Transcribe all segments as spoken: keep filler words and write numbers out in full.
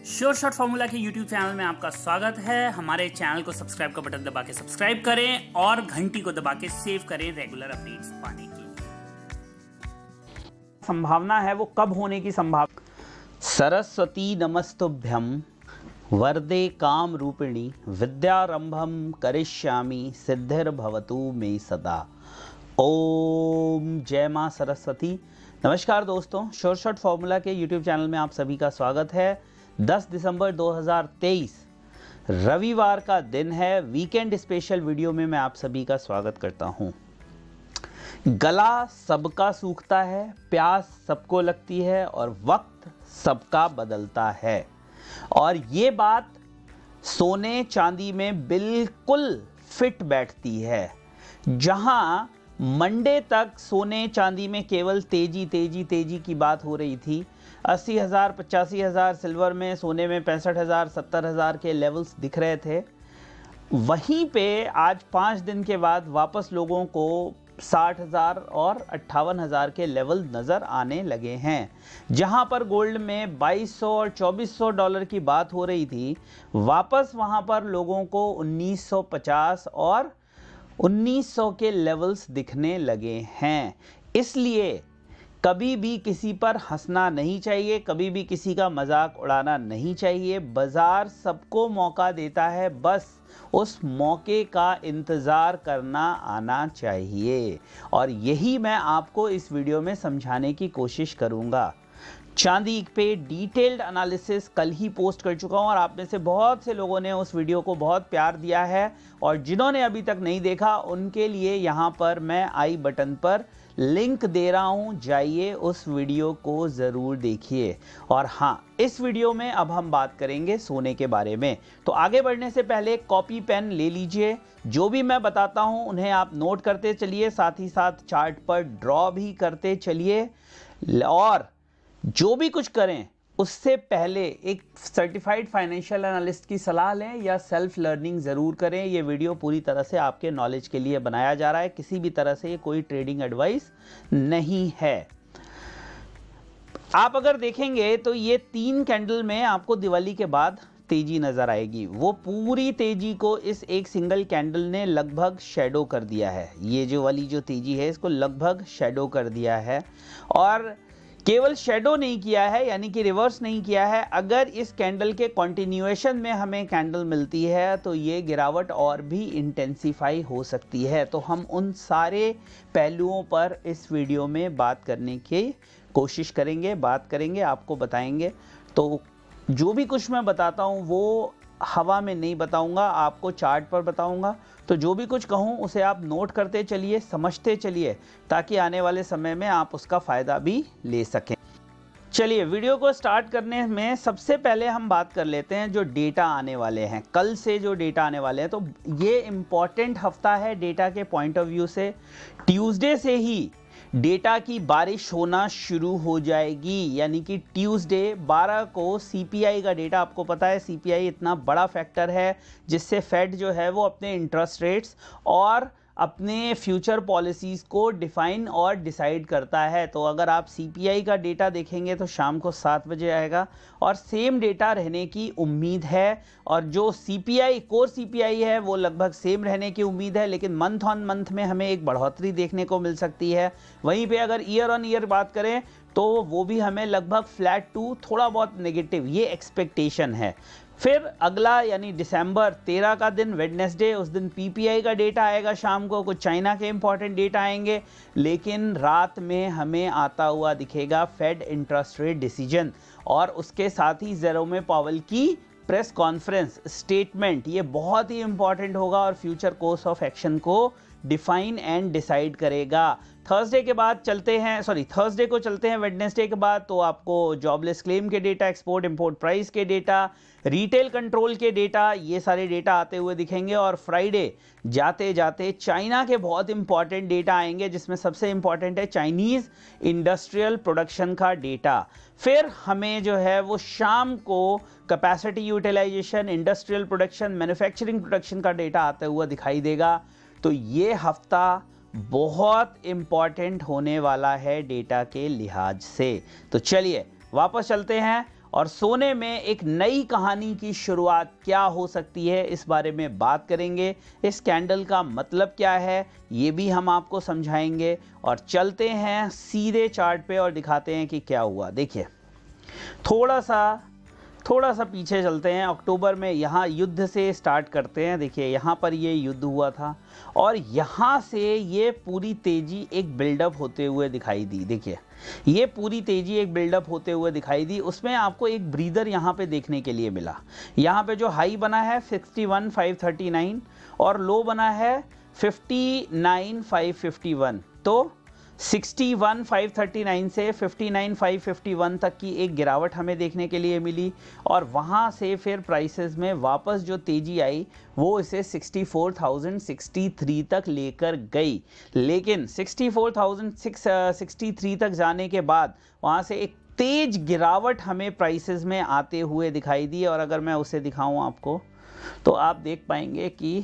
Sure shot formula के YouTube channel में आपका स्वागत है। हमारे चैनल को सब्सक्राइब का बटन दबा के सब्सक्राइब करें और घंटी को दबा के सेव करें रेगुलर अपडेट्स पाने की। संभावना है वो कब होने की संभावना। सरस्वती नमस्तुभ्यं वरदे काम रूपिणी विद्यारंभम करिष्यामि सिद्धिर्भवतु मे सदा। ओम जय मां सरस्वती। नमस्कार दोस्तों, श्योर शॉट फॉर्मूला के यूट्यूब चैनल में आप सभी का स्वागत है। दस दिसंबर दो हज़ार तेईस रविवार का दिन है। वीकेंड स्पेशल वीडियो में मैं आप सभी का स्वागत करता हूं। गला सबका सूखता है, प्यास सबको लगती है और वक्त सबका बदलता है। और ये बात सोने चांदी में बिल्कुल फिट बैठती है। जहां मंडे तक सोने चांदी में केवल तेजी तेजी तेजी की बात हो रही थी, अस्सी हज़ार पचासी हज़ार सिल्वर में, सोने में पैंसठ हज़ार सत्तर हज़ार के लेवल्स दिख रहे थे, वहीं पे आज पाँच दिन के बाद वापस लोगों को साठ हज़ार और अट्ठावन हज़ार के लेवल नज़र आने लगे हैं। जहां पर गोल्ड में बाईस सौ और चौबीस सौ डॉलर की बात हो रही थी, वापस वहां पर लोगों को उन्नीस सौ पचास और उन्नीस सौ के लेवल्स दिखने लगे हैं। इसलिए कभी भी किसी पर हंसना नहीं चाहिए, कभी भी किसी का मजाक उड़ाना नहीं चाहिए। बाजार सबको मौका देता है, बस उस मौके का इंतज़ार करना आना चाहिए। और यही मैं आपको इस वीडियो में समझाने की कोशिश करूंगा। चांदी पे डिटेल्ड एनालिसिस कल ही पोस्ट कर चुका हूं और आप में से बहुत से लोगों ने उस वीडियो को बहुत प्यार दिया है। और जिन्होंने अभी तक नहीं देखा उनके लिए यहां पर मैं आई बटन पर लिंक दे रहा हूं, जाइए उस वीडियो को ज़रूर देखिए। और हाँ, इस वीडियो में अब हम बात करेंगे सोने के बारे में। तो आगे बढ़ने से पहले कॉपी पेन ले लीजिए। जो भी मैं बताता हूं उन्हें आप नोट करते चलिए, साथ ही साथ चार्ट पर ड्रॉ भी करते चलिए। और जो भी कुछ करें उससे पहले एक सर्टिफाइड फाइनेंशियल एनालिस्ट की सलाह लें या सेल्फ लर्निंग ज़रूर करें। ये वीडियो पूरी तरह से आपके नॉलेज के लिए बनाया जा रहा है, किसी भी तरह से ये कोई ट्रेडिंग एडवाइस नहीं है। आप अगर देखेंगे तो ये तीन कैंडल में आपको दिवाली के बाद तेजी नज़र आएगी। वो पूरी तेजी को इस एक सिंगल कैंडल ने लगभग शैडो कर दिया है। ये जो वाली जो तेजी है इसको लगभग शैडो कर दिया है। और केवल शैडो नहीं किया है, यानी कि रिवर्स नहीं किया है। अगर इस कैंडल के कंटिन्यूएशन में हमें कैंडल मिलती है तो ये गिरावट और भी इंटेंसिफाई हो सकती है। तो हम उन सारे पहलुओं पर इस वीडियो में बात करने की कोशिश करेंगे, बात करेंगे, आपको बताएंगे। तो जो भी कुछ मैं बताता हूँ वो हवा में नहीं बताऊंगा, आपको चार्ट पर बताऊंगा। तो जो भी कुछ कहूं उसे आप नोट करते चलिए, समझते चलिए, ताकि आने वाले समय में आप उसका फ़ायदा भी ले सकें। चलिए वीडियो को स्टार्ट करने में सबसे पहले हम बात कर लेते हैं जो डेटा आने वाले हैं। कल से जो डेटा आने वाले हैं, तो ये इम्पॉर्टेंट हफ्ता है डेटा के पॉइंट ऑफ व्यू से। ट्यूसडे से ही डेटा की बारिश होना शुरू हो जाएगी, यानी कि ट्यूसडे बारह को सीपीआई का डेटा। आपको पता है सीपीआई इतना बड़ा फैक्टर है जिससे फेड जो है वो अपने इंटरेस्ट रेट्स और अपने फ्यूचर पॉलिसीज़ को डिफाइन और डिसाइड करता है। तो अगर आप सीपीआई का डेटा देखेंगे तो शाम को सात बजे आएगा और सेम डेटा रहने की उम्मीद है। और जो सीपीआई कोर सीपीआई है वो लगभग सेम रहने की उम्मीद है, लेकिन मंथ ऑन मंथ में हमें एक बढ़ोतरी देखने को मिल सकती है। वहीं पे अगर ईयर ऑन ईयर बात करें तो वो भी हमें लगभग फ्लैट टू थोड़ा बहुत नेगेटिव, ये एक्सपेक्टेशन है। फिर अगला यानी दिसंबर तेरह का दिन वेडनेसडे, उस दिन पीपीआई का डेटा आएगा शाम को, कुछ चाइना के इंपॉर्टेंट डेटा आएंगे, लेकिन रात में हमें आता हुआ दिखेगा फेड इंटरेस्ट रेट डिसीजन और उसके साथ ही जेरोम पावेल की प्रेस कॉन्फ्रेंस स्टेटमेंट। ये बहुत ही इंपॉर्टेंट होगा और फ्यूचर कोर्स ऑफ एक्शन को डिफाइन एंड डिसाइड करेगा। थर्सडे के बाद चलते हैं, सॉरी थर्सडे को चलते हैं वेडनेसडे के बाद, तो आपको जॉबलेस क्लेम के डेटा, एक्सपोर्ट इंपोर्ट प्राइस के डेटा, रिटेल कंट्रोल के डेटा, ये सारे डेटा आते हुए दिखेंगे। और फ्राइडे जाते जाते चाइना के बहुत इंपॉर्टेंट डेटा आएंगे, जिसमें सबसे इंपॉर्टेंट है चाइनीज़ इंडस्ट्रियल प्रोडक्शन का डेटा। फिर हमें जो है वो शाम को capacity utilisation, industrial production, manufacturing production का डेटा आते हुए दिखाई देगा। तो ये हफ्ता बहुत इम्पॉर्टेंट होने वाला है डेटा के लिहाज से। तो चलिए वापस चलते हैं और सोने में एक नई कहानी की शुरुआत क्या हो सकती है, इस बारे में बात करेंगे। इस कैंडल का मतलब क्या है ये भी हम आपको समझाएंगे और चलते हैं सीधे चार्ट पे और दिखाते हैं कि क्या हुआ। देखिए थोड़ा सा थोड़ा सा पीछे चलते हैं, अक्टूबर में यहाँ युद्ध से स्टार्ट करते हैं। देखिए यहाँ पर ये युद्ध हुआ था और यहाँ से ये पूरी तेज़ी एक बिल्डअप होते हुए दिखाई दी। देखिए ये पूरी तेज़ी एक बिल्डअप होते हुए दिखाई दी, उसमें आपको एक ब्रीदर यहाँ पे देखने के लिए मिला। यहाँ पे जो हाई बना है sixty one five thirty nine और लो बना है fifty nine five fifty one, तो sixty one five thirty nine से fifty nine five fifty one तक की एक गिरावट हमें देखने के लिए मिली और वहाँ से फिर प्राइसेस में वापस जो तेज़ी आई वो इसे sixty four thousand sixty three तक लेकर गई। लेकिन sixty four thousand sixty three तक जाने के बाद वहाँ से एक तेज गिरावट हमें प्राइसेस में आते हुए दिखाई दी और अगर मैं उसे दिखाऊं आपको तो आप देख पाएंगे कि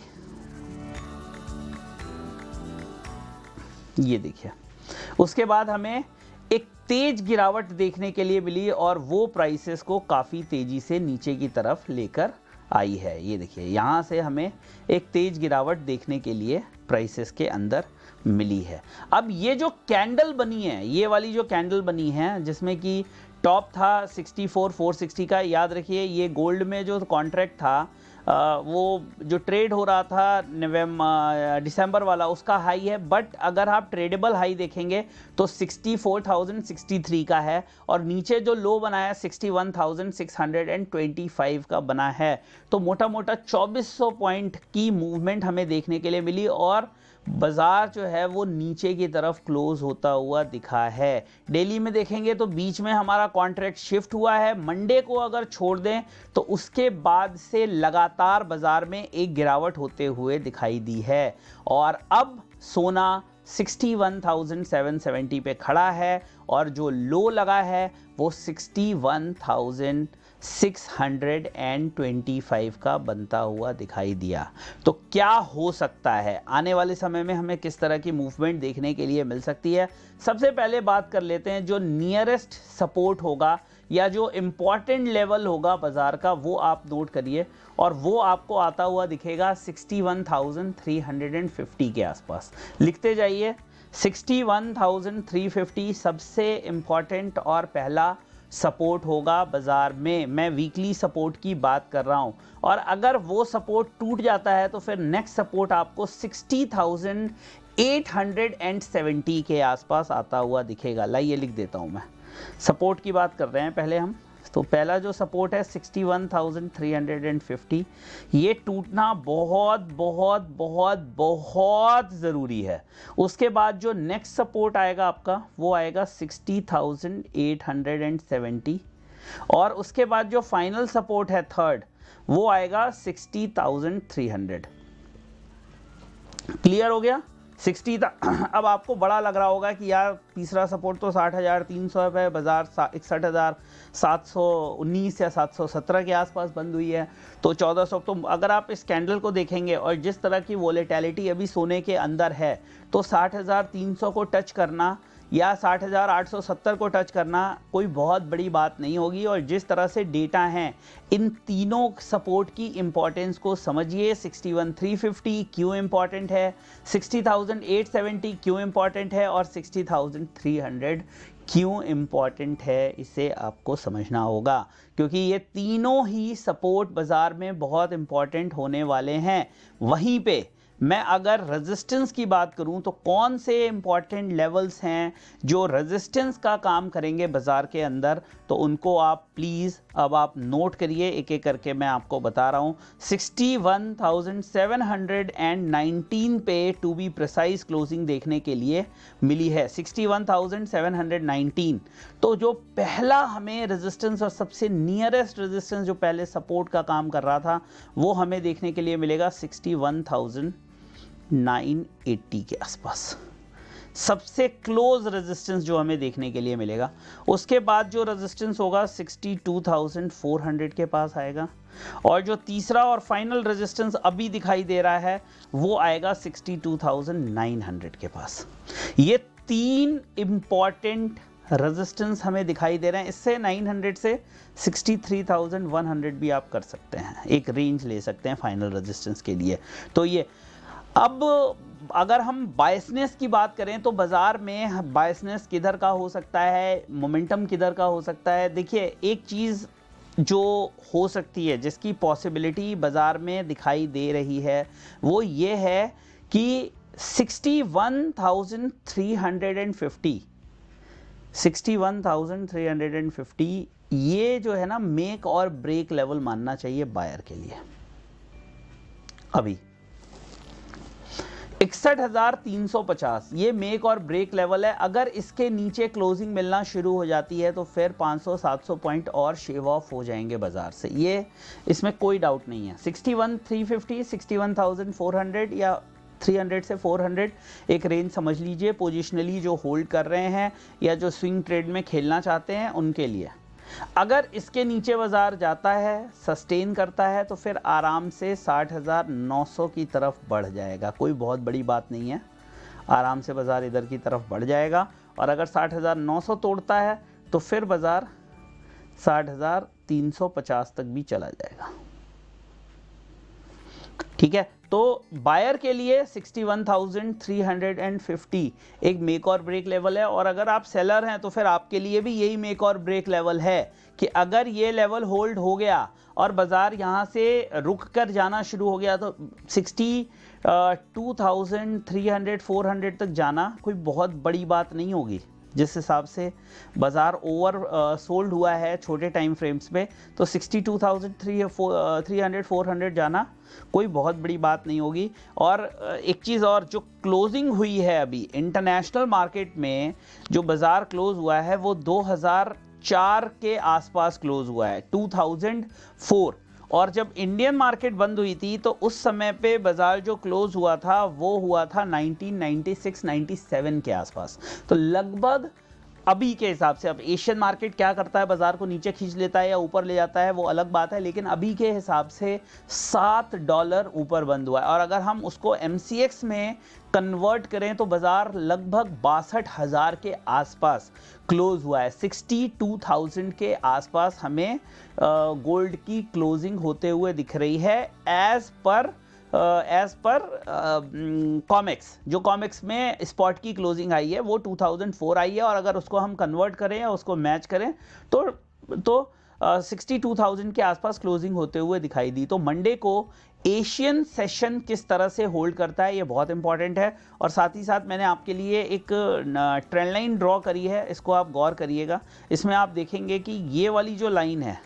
ये देखिए उसके बाद हमें एक तेज गिरावट देखने के लिए मिली और वो प्राइसेस को काफ़ी तेज़ी से नीचे की तरफ लेकर आई है। ये देखिए यहाँ से हमें एक तेज गिरावट देखने के लिए प्राइसेस के अंदर मिली है। अब ये जो कैंडल बनी है, ये वाली जो कैंडल बनी है जिसमें कि टॉप था सिक्सटी फोर फोर सिक्सटी का, याद रखिए ये गोल्ड में जो कॉन्ट्रैक्ट था आ, वो जो ट्रेड हो रहा था नवंबर दिसंबर वाला उसका हाई है, बट अगर आप ट्रेडेबल हाई देखेंगे तो sixty four thousand sixty three का है और नीचे जो लो बना है sixty one thousand six hundred twenty five का बना है। तो मोटा मोटा चौबीस सौ पॉइंट की मूवमेंट हमें देखने के लिए मिली और बाजार जो है वो नीचे की तरफ क्लोज होता हुआ दिखा है। डेली में देखेंगे तो बीच में हमारा कॉन्ट्रैक्ट शिफ्ट हुआ है, मंडे को अगर छोड़ दें तो उसके बाद से लगातार बाजार में एक गिरावट होते हुए दिखाई दी है और अब सोना sixty one thousand seven seventy पे खड़ा है और जो लो लगा है वो sixty one thousand six hundred twenty five का बनता हुआ दिखाई दिया। तो क्या हो सकता है आने वाले समय में, हमें किस तरह की मूवमेंट देखने के लिए मिल सकती है। सबसे पहले बात कर लेते हैं जो नियरेस्ट सपोर्ट होगा या जो इम्पॉर्टेंट लेवल होगा बाजार का, वो आप नोट करिए और वो आपको आता हुआ दिखेगा sixty one thousand three hundred fifty के आसपास। लिखते जाइए sixty one thousand three fifty सबसे इम्पॉर्टेंट और पहला सपोर्ट होगा बाजार में। मैं वीकली सपोर्ट की बात कर रहा हूं और अगर वो सपोर्ट टूट जाता है तो फिर नेक्स्ट सपोर्ट आपको sixty thousand eight hundred seventy के आसपास आता हुआ दिखेगा। लाइए लिख देता हूं, मैं सपोर्ट की बात कर रहे हैं पहले हम। तो पहला जो सपोर्ट है sixty one thousand three hundred fifty, ये टूटना बहुत बहुत बहुत बहुत ज़रूरी है। उसके बाद जो नेक्स्ट सपोर्ट आएगा आपका वो आएगा sixty thousand eight hundred seventy और उसके बाद जो फाइनल सपोर्ट है थर्ड वो आएगा sixty thousand three hundred. Clear हो गया? सिक्सटी अब आपको बड़ा लग रहा होगा कि यार तीसरा सपोर्ट तो साठ हज़ार तीन सौ पे बाजार इकसठ हज़ार सात सौ उन्नीस या सात सौ सत्रह के आसपास बंद हुई है, तो चौदह सौ। तो अगर आप इस कैंडल को देखेंगे और जिस तरह की वोलेटिलिटी अभी सोने के अंदर है तो साठ हज़ार तीन सौ को टच करना या साठ हज़ार आठ सौ सत्तर को टच करना कोई बहुत बड़ी बात नहीं होगी। और जिस तरह से डेटा हैं इन तीनों सपोर्ट की इंपॉर्टेंस को समझिए। सिक्सटी वन थ्री फिफ्टी क्यों इंपॉर्टेंट है, सिक्सटी थाउजेंड एट सेवेंटी क्यों इंपॉर्टेंट है और सिक्सटी थाउजेंड थ्री हंड्रेड क्यों इंपॉर्टेंट है, इसे आपको समझना होगा क्योंकि ये तीनों ही सपोर्ट बाजार में बहुत इंपॉर्टेंट होने वाले हैं। वहीं पे मैं अगर रेजिस्टेंस की बात करूं तो कौन से इंपॉर्टेंट लेवल्स हैं जो रेजिस्टेंस का काम करेंगे बाजार के अंदर, तो उनको आप प्लीज़ अब आप नोट करिए, एक एक करके मैं आपको बता रहा हूं। Sixty one thousand seven hundred nineteen पे टू बी प्रिसाइज क्लोजिंग देखने के लिए मिली है, sixty one thousand seven hundred nineteen. तो जो पहला हमें रेजिस्टेंस और सबसे नियरेस्ट रेजिस्टेंस जो पहले सपोर्ट का काम कर रहा था वो हमें देखने के लिए मिलेगा sixty one thousand nine eighty के आसपास, सबसे क्लोज रेजिस्टेंस जो हमें देखने के लिए मिलेगा। उसके बाद जो रेजिस्टेंस होगा sixty two thousand four hundred के पास आएगा और जो तीसरा और फाइनल रेजिस्टेंस अभी दिखाई दे रहा है वो आएगा sixty two thousand nine hundred के पास। ये तीन इंपॉर्टेंट रेजिस्टेंस हमें दिखाई दे रहे हैं। इससे नौ सौ से तिरसठ हज़ार एक सौ भी आप कर सकते हैं, एक रेंज ले सकते हैं फाइनल रेजिस्टेंस के लिए। तो ये अब अगर हम बायसनेस की बात करें तो बाजार में बायसनेस किधर का हो सकता है, मोमेंटम किधर का हो सकता है। देखिए, एक चीज़ जो हो सकती है, जिसकी पॉसिबिलिटी बाजार में दिखाई दे रही है, वो ये है कि इकसठ हज़ार तीन सौ पचास इकसठ हज़ार तीन सौ पचास ये जो है ना मेक और ब्रेक लेवल मानना चाहिए बायर के लिए। अभी इकसठ हज़ार तीन सौ पचास ये मेक और ब्रेक लेवल है। अगर इसके नीचे क्लोजिंग मिलना शुरू हो जाती है तो फिर पाँच सौ सात सौ पॉइंट और शेव ऑफ हो जाएंगे बाजार से, ये इसमें कोई डाउट नहीं है। इकसठ हज़ार तीन सौ पचास, इकसठ हज़ार चार सौ या तीन सौ से चार सौ एक रेंज समझ लीजिए पोजिशनली जो होल्ड कर रहे हैं या जो स्विंग ट्रेड में खेलना चाहते हैं उनके लिए। अगर इसके नीचे बाजार जाता है, सस्टेन करता है, तो फिर आराम से साठ हज़ार नौ सौ की तरफ बढ़ जाएगा। कोई बहुत बड़ी बात नहीं है, आराम से बाजार इधर की तरफ बढ़ जाएगा। और अगर साठ हज़ार नौ सौ तोड़ता है तो फिर बाजार साठ हज़ार तीन सौ पचास तक भी चला जाएगा। ठीक है, तो बायर के लिए इकसठ हज़ार तीन सौ पचास एक मेक और ब्रेक लेवल है। और अगर आप सेलर हैं तो फिर आपके लिए भी यही मेक और ब्रेक लेवल है कि अगर ये लेवल होल्ड हो गया और बाजार यहाँ से रुक कर जाना शुरू हो गया तो बासठ हज़ार तीन सौ चार सौ तक जाना कोई बहुत बड़ी बात नहीं होगी। जिस हिसाब से बाजार ओवर सोल्ड हुआ है छोटे टाइम फ्रेम्स में, तो बासठ हज़ार तीन सौ चार सौ जाना कोई बहुत बड़ी बात नहीं होगी। और एक चीज़ और, जो क्लोजिंग हुई है अभी इंटरनेशनल मार्केट में, जो बाजार क्लोज हुआ है वो दो हज़ार चार के आसपास क्लोज हुआ है, दो हज़ार चार। और जब इंडियन मार्केट बंद हुई थी तो उस समय पे बाजार जो क्लोज हुआ था वो हुआ था उन्नीस सौ छियानवे सत्तानवे के आसपास। तो लगभग अभी के हिसाब से, अब एशियन मार्केट क्या करता है, बाजार को नीचे खींच लेता है या ऊपर ले जाता है, वो अलग बात है, लेकिन अभी के हिसाब से सात डॉलर ऊपर बंद हुआ है। और अगर हम उसको एम सी एक्स में कन्वर्ट करें तो बाजार लगभग बासठ हज़ार के आसपास क्लोज हुआ है। बासठ हज़ार के आसपास हमें गोल्ड की क्लोजिंग होते हुए दिख रही है as per as per comics. जो कॉमिक्स में स्पॉट की क्लोजिंग आई है वो दो हज़ार चार आई है, और अगर उसको हम कन्वर्ट करें या उसको मैच करें तो तो बासठ हज़ार के आसपास क्लोजिंग होते हुए दिखाई दी। तो मंडे को एशियन सेशन किस तरह से होल्ड करता है ये बहुत इंपॉर्टेंट है। और साथ ही साथ मैंने आपके लिए एक ट्रेंड लाइन ड्रॉ करी है, इसको आप गौर करिएगा। इसमें आप देखेंगे कि ये वाली जो लाइन है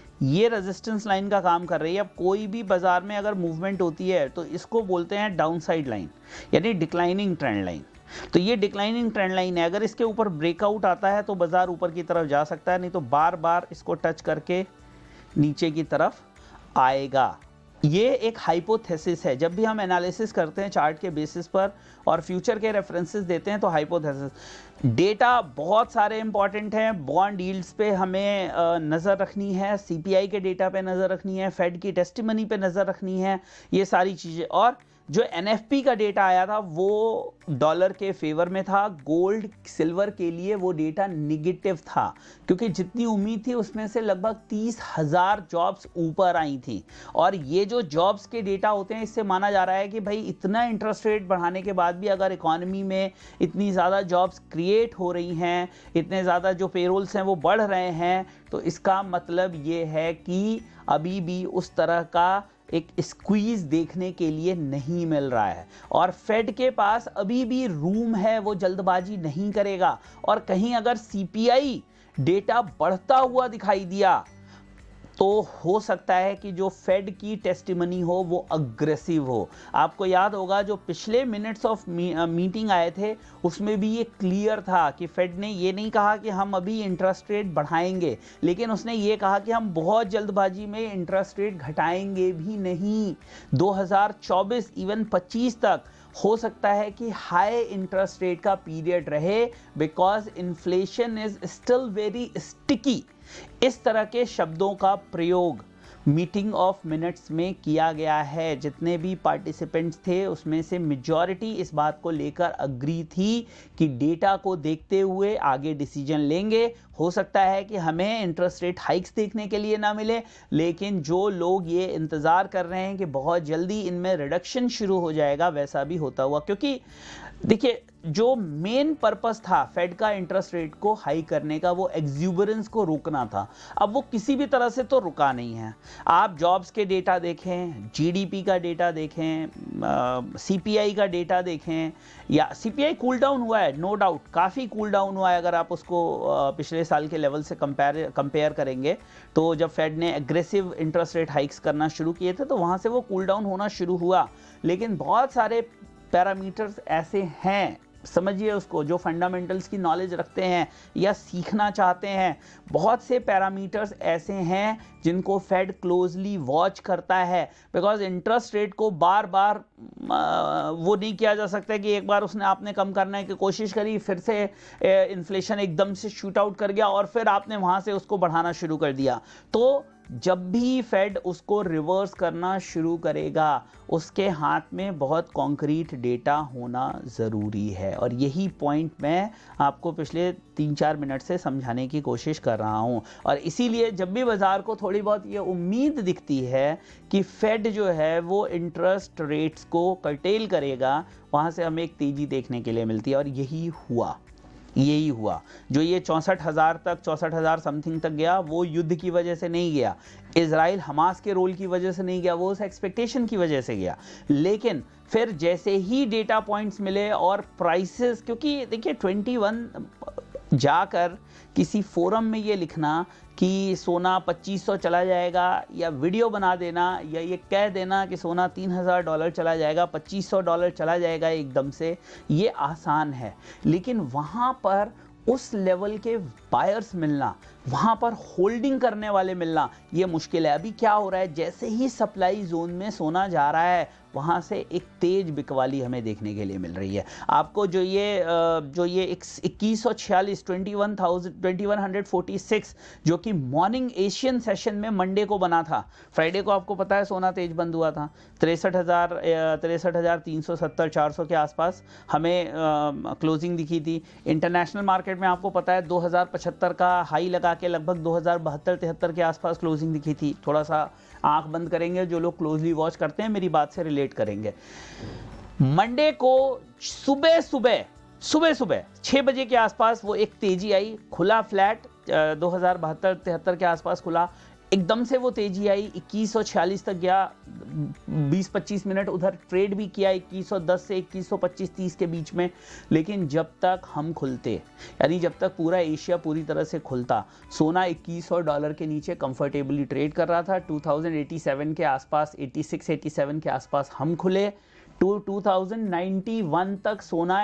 ये रेजिस्टेंस लाइन का काम कर रही है। अब कोई भी बाजार में अगर मूवमेंट होती है तो इसको बोलते हैं डाउनसाइड लाइन, यानी डिक्लाइनिंग ट्रेंड लाइन। तो ये डिक्लाइनिंग ट्रेंड लाइन है, अगर इसके ऊपर ब्रेकआउट आता है तो बाजार ऊपर की तरफ जा सकता है, नहीं तो बार बार इसको टच करके नीचे की तरफ आएगा। ये एक हाइपोथेसिस है। जब भी हम एनालिसिस करते हैं चार्ट के बेसिस पर और फ्यूचर के रेफरेंसेस देते हैं तो हाइपोथेसिस डेटा बहुत सारे इंपॉर्टेंट हैं। बॉन्ड यील्ड्स पे हमें नज़र रखनी है, सीपीआई के डेटा पे नज़र रखनी है, फेड की टेस्टिमनी पे नज़र रखनी है, ये सारी चीज़ें। और जो एनएफपी का डेटा आया था वो डॉलर के फेवर में था, गोल्ड सिल्वर के लिए वो डेटा निगेटिव था, क्योंकि जितनी उम्मीद थी उसमें से लगभग तीस हजार जॉब्स ऊपर आई थी। और ये जो जॉब्स के डेटा होते हैं इससे माना जा रहा है कि भाई इतना इंटरेस्ट रेट बढ़ाने के बाद भी अगर इकोनॉमी में इतनी ज़्यादा जॉब्स क्रिएट हो रही हैं, इतने ज़्यादा जो पेरोल्स हैं वो बढ़ रहे हैं, तो इसका मतलब ये है कि अभी भी उस तरह का एक स्क्वीज देखने के लिए नहीं मिल रहा है। और फेड के पास अभी भी रूम है, वो जल्दबाजी नहीं करेगा। और कहीं अगर सीपीआई डेटा बढ़ता हुआ दिखाई दिया तो हो सकता है कि जो फेड की टेस्टिमनी हो वो अग्रेसिव हो। आपको याद होगा जो पिछले मिनट्स ऑफ मीटिंग आए थे उसमें भी ये क्लियर था कि फेड ने ये नहीं कहा कि हम अभी इंटरेस्ट रेट बढ़ाएंगे, लेकिन उसने ये कहा कि हम बहुत जल्दबाजी में इंटरेस्ट रेट घटाएंगे भी नहीं। दो हज़ार चौबीस इवन पच्चीस तक हो सकता है कि हाई इंटरेस्ट रेट का पीरियड रहे, because inflation is still very sticky. इस तरह के शब्दों का प्रयोग मीटिंग ऑफ मिनट्स में किया गया है। जितने भी पार्टिसिपेंट्स थे उसमें से मेजॉरिटी इस बात को लेकर अग्री थी कि डेटा को देखते हुए आगे डिसीजन लेंगे। हो सकता है कि हमें इंटरेस्ट रेट हाइक्स देखने के लिए ना मिले, लेकिन जो लोग ये इंतज़ार कर रहे हैं कि बहुत जल्दी इनमें रिडक्शन शुरू हो जाएगा, वैसा भी होता हुआ, क्योंकि देखिए जो मेन पर्पस था फेड का इंटरेस्ट रेट को हाई करने का, वो एक्सूबरेंस को रोकना था। अब वो किसी भी तरह से तो रुका नहीं है। आप जॉब्स के डेटा देखें, जीडीपी का डेटा देखें, सीपीआई का डेटा देखें, या सीपीआई कूल डाउन हुआ है, नो डाउट काफ़ी कूल डाउन हुआ है। अगर आप उसको आ, पिछले साल के लेवल से कंपेयर कंपेयर करेंगे तो जब फेड ने एग्रेसिव इंटरेस्ट रेट हाइक्स करना शुरू किए थे तो वहाँ से वो कूल डाउन होना शुरू हुआ। लेकिन बहुत सारे पैरामीटर्स ऐसे हैं, समझिए उसको, जो फंडामेंटल्स की नॉलेज रखते हैं या सीखना चाहते हैं, बहुत से पैरामीटर्स ऐसे हैं जिनको फेड क्लोजली वॉच करता है। बिकॉज इंटरेस्ट रेट को बार बार वो नहीं किया जा सकता कि एक बार उसने आपने कम करने की कोशिश करी, फिर से इन्फ्लेशन एकदम से शूट आउट कर गया और फिर आपने वहाँ से उसको बढ़ाना शुरू कर दिया। तो जब भी फेड उसको रिवर्स करना शुरू करेगा, उसके हाथ में बहुत कॉन्क्रीट डेटा होना ज़रूरी है। और यही पॉइंट मैं आपको पिछले तीन चार मिनट से समझाने की कोशिश कर रहा हूं। और इसीलिए जब भी बाज़ार को थोड़ी बहुत ये उम्मीद दिखती है कि फेड जो है वो इंटरेस्ट रेट्स को कर्टेल करेगा, वहाँ से हमें एक तेज़ी देखने के लिए मिलती है। और यही हुआ यही हुआ जो ये चौंसठ हज़ार तक, चौंसठ हज़ार समथिंग तक गया, वो युद्ध की वजह से नहीं गया, इजराइल हमास के रोल की वजह से नहीं गया, वो उस एक्सपेक्टेशन की वजह से गया। लेकिन फिर जैसे ही डेटा पॉइंट्स मिले और प्राइसेस, क्योंकि देखिए इक्कीस जाकर किसी फोरम में ये लिखना कि सोना पच्चीस सौ चला जाएगा, या वीडियो बना देना, या ये कह देना कि सोना तीन हज़ार डॉलर चला जाएगा, पच्चीस सौ डॉलर चला जाएगा एकदम से, ये आसान है। लेकिन वहाँ पर उस लेवल के बायर्स मिलना, वहाँ पर होल्डिंग करने वाले मिलना, ये मुश्किल है। अभी क्या हो रहा है, जैसे ही सप्लाई जोन में सोना जा रहा है, वहाँ से एक तेज बिकवाली हमें देखने के लिए मिल रही है। आपको जो ये जो ये इक्कीस सौ छियालीस twenty one thousand twenty one hundred forty six जो कि मॉर्निंग एशियन सेशन में मंडे को बना था, फ्राइडे को आपको पता है सोना तेज बंद हुआ था, तिरसठ हज़ार तिरसठ हज़ार तीन सौ सत्तर चार सौ के आसपास हमें क्लोजिंग दिखी थी। इंटरनेशनल मार्केट में आपको पता है दो हज़ार पचहत्तर का हाई लगा के लगभग दो हज़ार बहत्तर तिहत्तर के आसपास क्लोजिंग दिखी थी। थोड़ा सा आंख बंद करेंगे जो लोग क्लोजली वॉच करते हैं, मेरी बात से रिलेट करेंगे। मंडे को सुबह सुबह सुबह सुबह छह बजे के आसपास वो एक तेजी आई, खुला फ्लैट दो हज़ार बहत्तर तिहत्तर के आसपास खुला, एकदम से वो तेजी आई, इक्कीस सौ छियालीस तक गया, बीस पच्चीस मिनट उधर ट्रेड भी किया इक्कीस सौ दस से इक्कीस सौ पच्चीस तीस के बीच में। लेकिन जब तक हम खुलते, यानी जब तक पूरा एशिया पूरी तरह से खुलता, सोना इक्कीस सौ डॉलर के नीचे कंफर्टेबली ट्रेड कर रहा था। दो हज़ार सत्तासी के आसपास, छियासी सत्तासी के आसपास हम खुले। टू दो हज़ार इक्यानवे तक सोना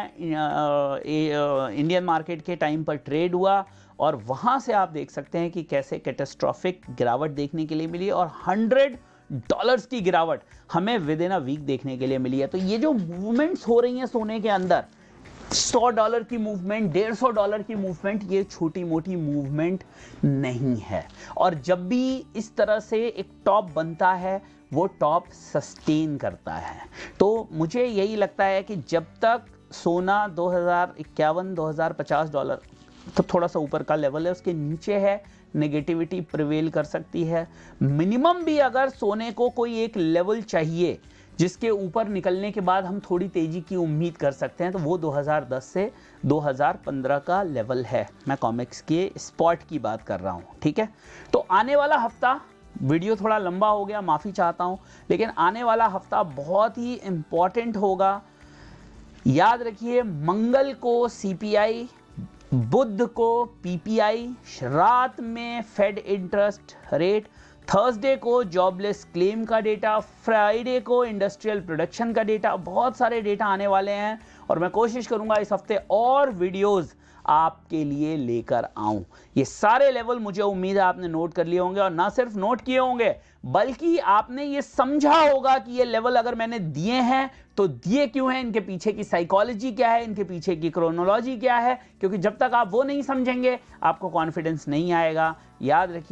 इंडियन मार्केट के टाइम पर ट्रेड हुआ, और वहाँ से आप देख सकते हैं कि कैसे कैटास्ट्रॉफिक गिरावट देखने के लिए मिली, और हंड्रेड डॉलर्स की गिरावट हमें विद इन अ वीक देखने के लिए मिली है। तो ये जो मूवमेंट्स हो रही हैं सोने के अंदर, सौ डॉलर की मूवमेंट, डेढ़ सौ डॉलर की मूवमेंट, ये छोटी मोटी मूवमेंट नहीं है। और जब भी इस तरह से एक टॉप बनता है, वो टॉप सस्टेन करता है। तो मुझे यही लगता है कि जब तक सोना दो हज़ार इक्यावन दो हज़ार पचास डॉलर तो थोड़ा सा ऊपर का लेवल है, उसके नीचे है, नेगेटिविटी प्रिवेल कर सकती है। मिनिमम भी अगर सोने को कोई एक लेवल चाहिए जिसके ऊपर निकलने के बाद हम थोड़ी तेजी की उम्मीद कर सकते हैं, तो वो दो हज़ार दस से दो हज़ार पंद्रह का लेवल है। मैं कॉमेक्स के स्पॉट की बात कर रहा हूँ, ठीक है। तो आने वाला हफ्ता, वीडियो थोड़ा लंबा हो गया, माफ़ी चाहता हूँ, लेकिन आने वाला हफ्ता बहुत ही इम्पॉर्टेंट होगा। याद रखिए, मंगल को सीपीआई, बुध को पीपीआई, रात में फेड इंटरेस्ट रेट, थर्सडे को जॉबलेस क्लेम का डेटा, फ्राइडे को इंडस्ट्रियल प्रोडक्शन का डेटा। बहुत सारे डेटा आने वाले हैं और मैं कोशिश करूंगा इस हफ्ते और वीडियोस आपके लिए लेकर आऊं। ये सारे लेवल मुझे उम्मीद है आपने नोट कर लिए होंगे, और ना सिर्फ नोट किए होंगे बल्कि आपने ये समझा होगा कि ये लेवल अगर मैंने दिए हैं तो दिए क्यों हैं, इनके पीछे की साइकोलॉजी क्या है, इनके पीछे की क्रोनोलॉजी क्या है। क्योंकि जब तक आप वो नहीं समझेंगे आपको कॉन्फिडेंस नहीं आएगा। याद रखिए,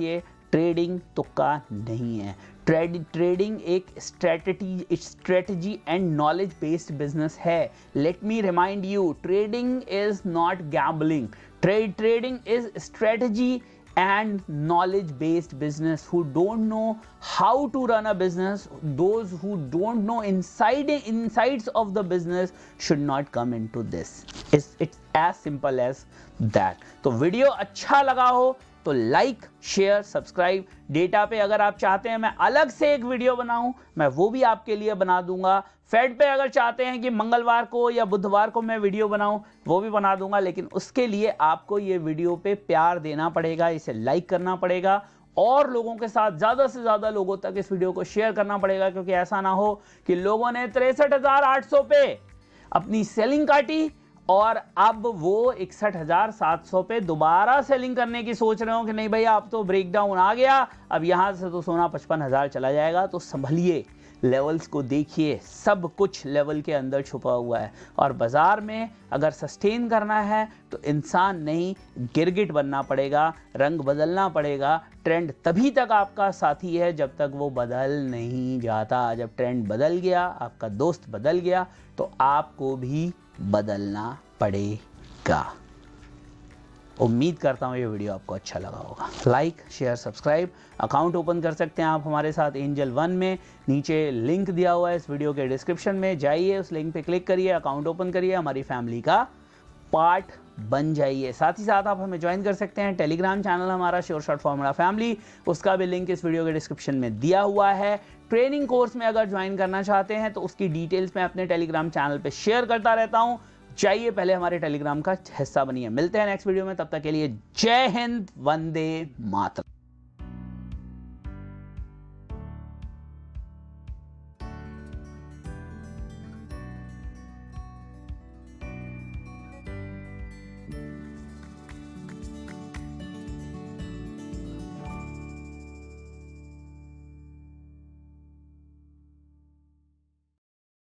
ट्रेडिंग तुक्का नहीं है। ट्रेड ट्रेडिंग एक strategy strategy and knowledge based business है। Let me remind you, trading is not gambling. Trade trading is strategy and knowledge based business. Who don't know how to run a business, those who don't know inside insides of the business should not come into this. It's, it's as simple as that. तो video अच्छा लगा हो तो like share subscribe. Data पे अगर आप चाहते हैं मैं अलग से एक वीडियो बनाऊं, मैं वो भी आपके लिए बना दूंगा। फेड पे अगर चाहते हैं कि मंगलवार को या बुधवार को मैं वीडियो बनाऊं, वो भी बना दूंगा। लेकिन उसके लिए आपको ये वीडियो पे प्यार देना पड़ेगा, इसे लाइक करना पड़ेगा और लोगों के साथ ज़्यादा से ज़्यादा लोगों तक इस वीडियो को शेयर करना पड़ेगा। क्योंकि ऐसा ना हो कि लोगों ने तिरसठ हजार आठ सौ पे अपनी सेलिंग काटी और अब वो इकसठ हजार सात सौ पे दोबारा सेलिंग करने की सोच रहे हो कि नहीं भाई आप तो ब्रेकडाउन आ गया, अब यहां से तो सोना पचपन हजार चला जाएगा। तो संभलिए, लेवल्स को देखिए, सब कुछ लेवल के अंदर छुपा हुआ है। और बाजार में अगर सस्टेन करना है तो इंसान नहीं गिरगिट बनना पड़ेगा, रंग बदलना पड़ेगा। ट्रेंड तभी तक आपका साथी है जब तक वो बदल नहीं जाता। जब ट्रेंड बदल गया, आपका दोस्त बदल गया, तो आपको भी बदलना पड़ेगा। उम्मीद करता हूँ ये वीडियो आपको अच्छा लगा होगा। Like share subscribe. Account open कर सकते हैं आप हमारे साथ एंजल वन में, नीचे लिंक दिया हुआ है इस वीडियो के डिस्क्रिप्शन में, जाइए उस लिंक पे क्लिक करिए, अकाउंट ओपन करिए, हमारी फैमिली का पार्ट बन जाइए। साथ ही साथ आप हमें ज्वाइन कर सकते हैं टेलीग्राम चैनल हमारा श्योर शॉट फॉर्मूला फैमिली, उसका भी लिंक इस वीडियो के डिस्क्रिप्शन में दिया हुआ है। ट्रेनिंग कोर्स में अगर ज्वाइन करना चाहते हैं तो उसकी डिटेल्स मैं अपने टेलीग्राम चैनल पे शेयर करता रहता हूं। जाइए पहले हमारे टेलीग्राम का हिस्सा बनिए। मिलते हैं नेक्स्ट वीडियो में, तब तक के लिए जय हिंद, वंदे मातरम।